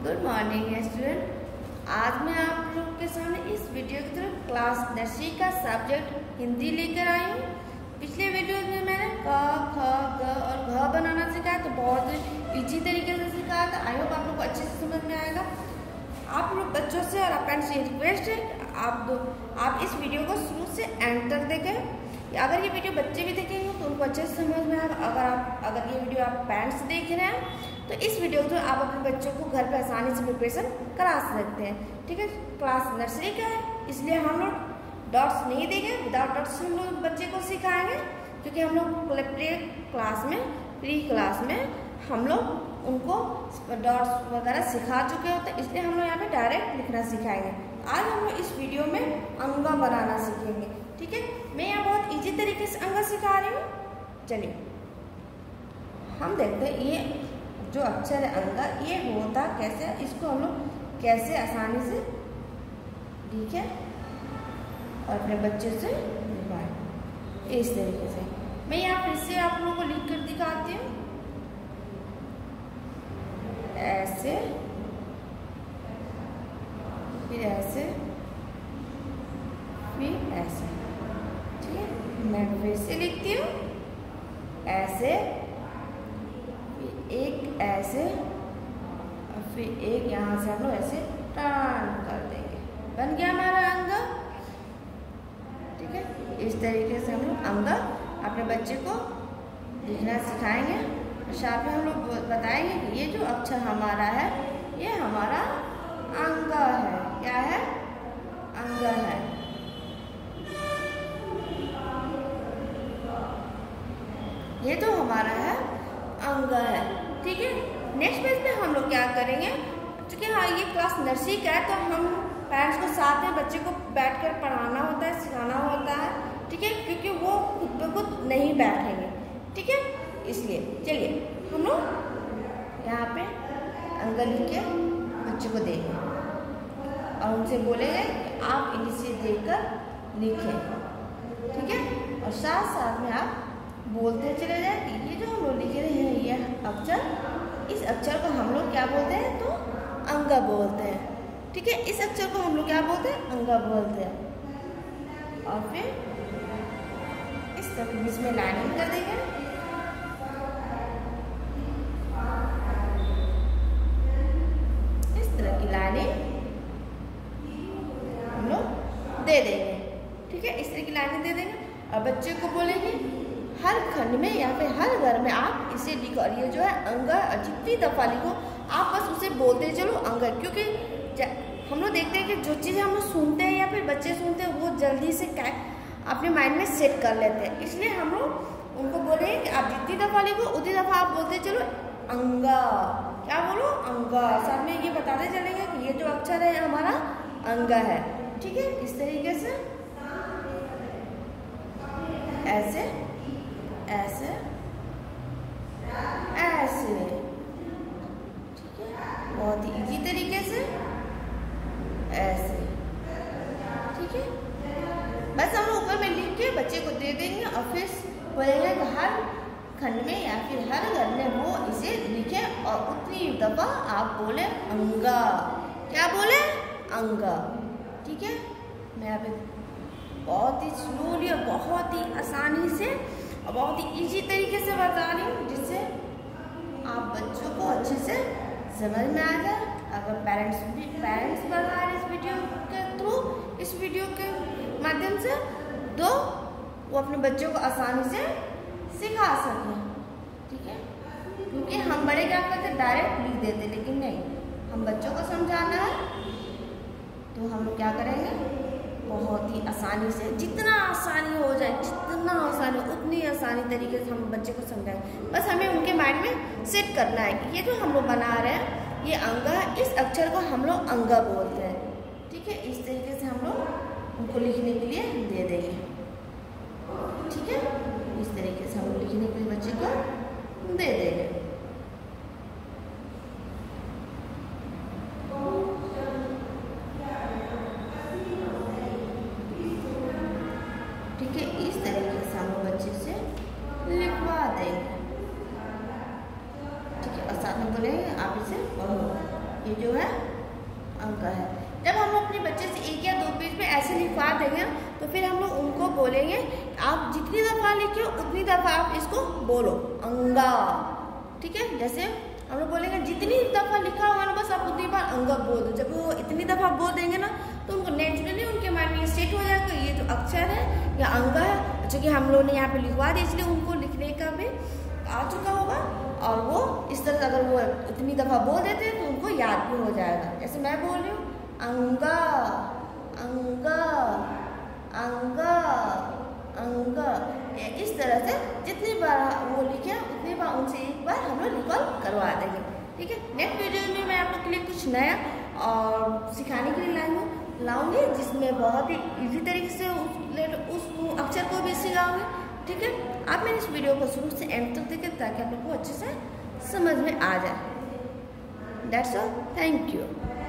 Good morning student. आज मैं आप लोग के सामने इस वीडियो की तरफ क्लास नर्सरी का सब्जेक्ट हिंदी लेकर आई हूँ। पिछले वीडियो में मैंने क, ख, ग और घ बनाना सिखाया, तो बहुत इजी तरीके से सिखाया था। आई होप आप लोग को अच्छे से समझ में आएगा। आप लोग बच्चों से और पेरेंट्स से रिक्वेस्ट है आप इस वीडियो को शुरू से एंड तक देखें। अगर ये वीडियो बच्चे भी देखेंगे तो उनको अच्छे से समझ में आएगा। अगर ये वीडियो आप पेरेंट्स देख रहे हैं तो इस वीडियो को आप अपने बच्चों को घर पे आसानी से प्रिपरेशन करा सकते हैं। ठीक है, क्लास नर्सरी का है इसलिए हम लोग डॉट्स नहीं देंगे, विदाउट डॉट्स हम लोग बच्चे को सिखाएंगे, क्योंकि हम लोग प्री क्लास में हम लोग उनको डॉट्स वगैरह सिखा चुके होते हैं, इसलिए हम लोग यहाँ पे डायरेक्ट लिखना सिखाएंगे। आज हम लोग इस वीडियो में अंगा बनाना सीखेंगे। ठीक है, मैं यहाँ बहुत इजी तरीके से अंगा सिखा रही हूँ। चलिए हम देखते हैं ये जो अक्षर है अंगा, ये होता कैसे, इसको हम लोग कैसे आसानी से लिखें और अपने बच्चे से लिखवाएं इस तरीके से। मैं यहाँ फिर से आप लोगों को लिख कर दिखाती हूँ। ऐसे, फिर ऐसे, फिर ऐसे। ठीक है, मैं फिर से लिखती हूँ। ऐसे, फिर एक ऐसे और फिर एक यहाँ से हम लोग ऐसे टर्न कर देंगे। बन गया हमारा अंगा। ठीक है, इस तरीके से हम लोग अंगा अपने बच्चे को लिखना सिखाएंगे। साथ में हम लोग बताएंगे कि ये जो अक्षर हमारा है ये हमारा अंगा है। क्या है? अंगा है। ये तो हमारा है अंगा है। ठीक है, नेक्स्ट पेज पे हम लोग क्या करेंगे, क्योंकि हाँ ये क्लास नर्सरी का है तो हम पेरेंट्स को साथ में बच्चे को बैठकर पढ़ाना होता है, सिखाना होता है। ठीक है, क्योंकि वो खुद ब खुद नहीं बैठेंगे। ठीक है, इसलिए चलिए हम लोग यहाँ पे अंगा लिख के बच्चे को देंगे और उनसे बोलेंगे कि आप इनिशियल देखकर लिखें। ठीक है, और साथ साथ में आप बोलते चले जाए कि ये जो हम लोग लिख रहे हैं ये अक्षर, इस अक्षर को हम लोग क्या बोलते हैं, तो अंगा बोलते हैं। ठीक है, इस अक्षर को हम लोग क्या बोलते हैं, अंगा बोलते हैं। और फिर इस तरह बीच में लाइनिंग कर देंगे। इस तरह की लाइनिंग हम लोग दे देंगे। ठीक है, इस तरह की लाइनिंग दे देंगे और बच्चे को बोलेंगे हर खंड में या फिर हर घर में आप इसे लिखो। और ये जो है अंगा, जितनी दफा लिखो आप बस उसे बोलते चलो अंगा, क्योंकि हम लोग देखते हैं कि जो चीज़ हम लोग सुनते हैं या फिर बच्चे सुनते हैं वो जल्दी से अपने माइंड में सेट कर लेते हैं। इसलिए हम लोग उनको बोले कि आप जितनी दफा लिखो उतनी दफा आप बोलते चलो अंगा। क्या बोलो? अंगा। साथ में ये बताते चलेंगे कि ये जो अक्षर है हमारा अंगा है। ठीक है, इस तरीके से ऐसे ऐसे ऐसे। ठीक है, बहुत ही इजी तरीके से ऐसे। ठीक है, बस हम ऊपर में लिख के बच्चे को दे देंगे और फिर बोलेंगे कि हर खंड में या फिर हर घर में वो इसे लिखे और उतनी दफा आप बोले अंगा। क्या बोले? अंगा। ठीक है, मैं यहाँ पे बहुत ही स्लोली और बहुत ही आसानी से और बहुत ही इजी तरीके से बता रही हूँ, जिससे आप बच्चों को अच्छे से समझ में आ जाए। अगर पेरेंट्स पढ़ा रहे इस वीडियो के थ्रू, इस वीडियो के माध्यम से, तो वो अपने बच्चों को आसानी से सिखा सकें। ठीक है, क्योंकि हम बड़े क्या करते डायरेक्ट लिख देते, लेकिन नहीं, हम बच्चों को समझाना है तो हम लोग क्या करेंगे, बहुत ही आसानी से, जितना आसानी हो जाए, जितना आसानी उतनी आसानी तरीके से हम बच्चे को समझाएं। बस हमें उनके माइंड में सेट करना है कि ये जो हम लोग बना रहे हैं ये अंगा है, इस अक्षर को हम लोग अंगा बोलते हैं। ठीक है, इस तरीके से हम लोग उनको लिखने के लिए दे देंगे। ठीक है, इस तरीके से हम लोग लिखने के लिए बच्चे को दे देंगे। ठीक है, इस तरीके से हम बच्चे से लिखवा देंगे। ठीक है, और साथ में बोलेंगे आप इसे पढ़ो। ये जो है अंक है। जब हम अपने बच्चे से 1 या 2 पेज पे ऐसे लिखवा देंगे तो फिर हम लोग उनको बोलेंगे आप जितनी दफ़ा लिखे उतनी दफ़ा आप इसको बोलो, अंगा। ठीक है, जैसे हम लोग बोलेंगे जितनी दफ़ा लिखा होगा ना बस आप उतनी बार अंगा बोल दो। जब वो इतनी दफ़ा बोल देंगे ना तो उनको नेचुरली उनके माइंड में सेट हो जाएगा ये जो अक्षर है या अंगा है, क्योंकि हम लोग ने यहाँ पे लिखवा दिया इसलिए उनको लिखने का भी आ चुका होगा। और वो इस तरह से अगर वो इतनी दफ़ा बोल देते हैं तो उनको याद भी हो जाएगा। जैसे मैं बोल रही हूँ अंगा अंगा अंगा अंगा, इस तरह से जितनी बार वो लिखे उतनी बार उनसे एक बार हम लोग रिकॉल करवा देंगे। ठीक है, नेक्स्ट वीडियो में मैं आप लोग के लिए कुछ नया और सिखाने के लिए लाऊंगी जिसमें बहुत ही इजी तरीके से उस अक्षर को भी सिखाऊंगी। ठीक है, आप मेरे इस वीडियो को शुरू से एंड तक देखें ताकि आप लोग को अच्छे से समझ में आ जाए। That's all, thank you.